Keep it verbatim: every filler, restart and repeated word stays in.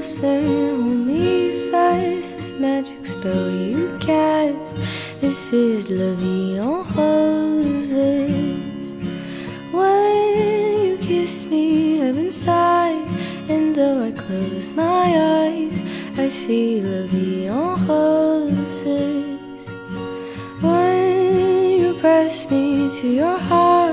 close and hold me fast. This magic spell you cast, this is La Vie en Roses. When you kiss me, heaven sighs, and though I close my eyes, I see La Vie en Roses. When you press me to your heart,